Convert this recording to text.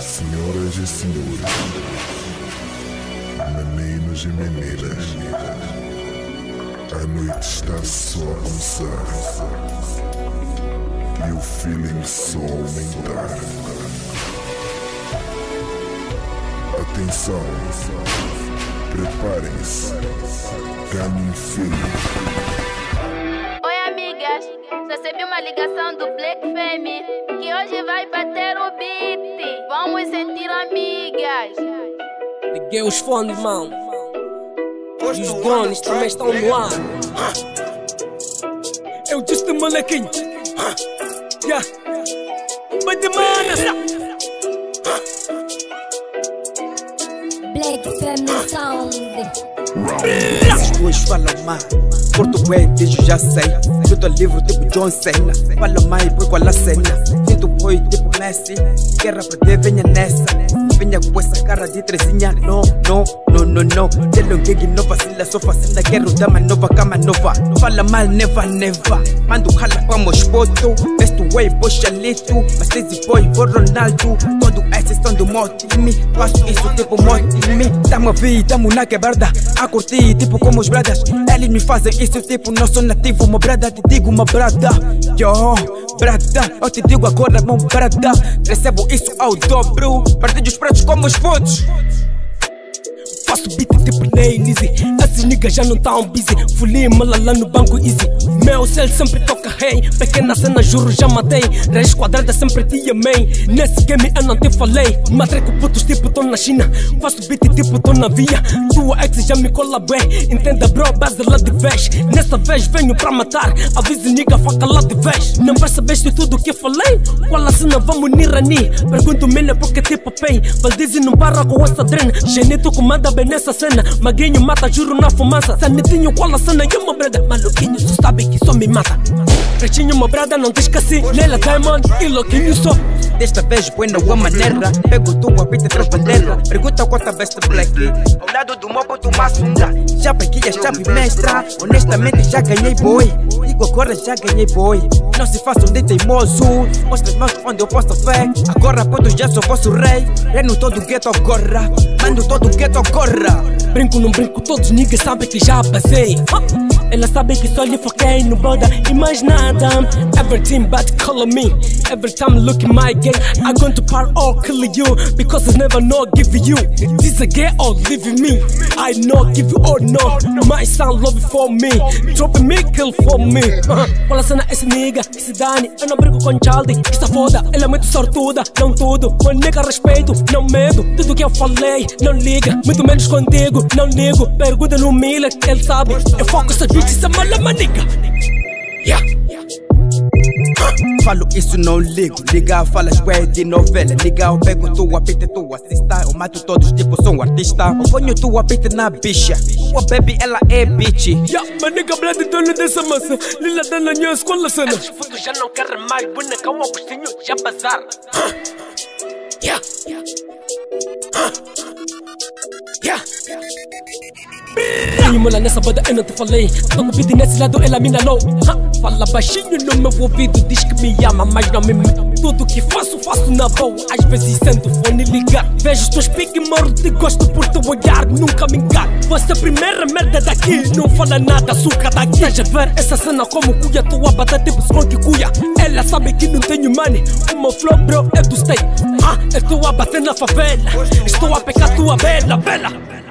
Senhoras e senhores, meninos e meninas, a noite está só a começar e o feeling só a aumentar. Atenção, preparem-se, ganhem feeling. Oi amigas, recebi uma ligação do Black Femme que hoje vai bater o beat. Vamos sentir amigas. Liguei os fones, mão. E os donos também estão no ar. Eu disse de molequinho. Yeah. Vai de manas. Black Femme Sound. Esses dois falam mal, português diz já sei. Eu tô livre tipo John Cena. Fala mais por qual a cena. Sinto boi tipo Messi. Guerra perder, venha nessa. Venha com essa cara de trezinha. No. Telo um gig, não vacila, só fazenda. Quero dar uma nova cama nova. Fala mal, never. Mando rala pra meus poto. Best way, bochalito. Mas lazy boy, vou Ronaldo. Todo esses estão do meu time. Faço isso tipo meu time. Tamo a vir, tamo na quebrada. A curtir, tipo como os bradas. Eles me fazem isso, tipo, não sou nativo. Uma brada, te digo uma brada. Yo, brada, eu te digo agora, meu brada. Recebo isso ao dobro. Partilho os pratos como os putos. Faço beat tipo Easy. Esses niggas já não tão busy. Fuli malala no banco easy. Meu céu sempre toca rei. Pequena cena, juro, já matei. Raiz quadrada sempre te amei. Nesse game eu não te falei. Matreco putos tipo tô na China. Faço beat tipo tô na via. Tua ex já me cola bué. Entenda bro, base lá de vez. Nessa vez venho pra matar. Avise nigga, faca lá de vez. Não percebeste tudo que falei? Qual a cena vamos nirani? Pergunto mena porque tipo pay. Valdizi não para com essa drena. Genito comanda bem nessa cena. Maguinho mata, juro na fumaça. Sanetinho, qual a cena? E uma brada. Maluquinho, tu sabe que só me mata. Pretinho, uma brada, não te esqueci. Nela Diamond e louquinho só. Desta vez põe na boa maneira. Pego tua pita traz bandeira. Pergunta quanto veste black. Ao lado do meu puto maçunda. Já peguei a chave mestra. Honestamente já ganhei boy. Digo agora já ganhei boy. Não se façam de teimoso. Mostra as mãos onde eu posso ver. Agora puto já sou vosso rei. Reino todo o gueto agora. Mando todo o gueto agora. Brinco, não brinco, todos niggas sabem que já passei. Ela sabe que só lhe foquei no boda e mais nada. Everything but color me. Every time look in my game, I'm going to part or kill you. Because it's never no give you. This a get or leaving me. I know give you or no. My son love it for me. Dropping me, kill for me. Qual a cena esse nigga, esse Dani. Eu não brinco com Chaldi, que está foda. Ela é muito sortuda, não tudo. Mas nega respeito, não medo. Tudo que eu falei, não liga. Muito menos contigo, não ligo. Pergunta no Miller, ele sabe. Eu foco essa bitch, essa mala maniga. Yeah. Falo isso, não ligo. Liga, falas bué de novela. Liga, eu pego tua pita, tua assista. Eu mato todos, tipo, sou um artista. Eu ponho tua pita na bicha. Tua baby, ela é bitch. Yeah, maniga, blade, dono dessa massa. Lila da na minha escola, cena. Esses fundos já não querem mais. Boneca, o Agostinho, já bazar. Yeah. Tenho mola nessa banda, eu não te falei. Tô com beat nesse lado, ela me enganou. Fala baixinho no meu ouvido, diz que me ama, mas não me mata. Tudo que faço na boa. Às vezes sento o fone ligar. Vejo os teus piques e morro de gosto por teu olhar, nunca me engano. Você a primeira merda daqui, não fala nada, açúcar daqui. Estás a ver essa cena como cuia, tua bata tipo skunk cuia. Ela sabe que não tenho money, o meu flow bro é do state. Eu estou a bater na favela, estou a pecar tua bela.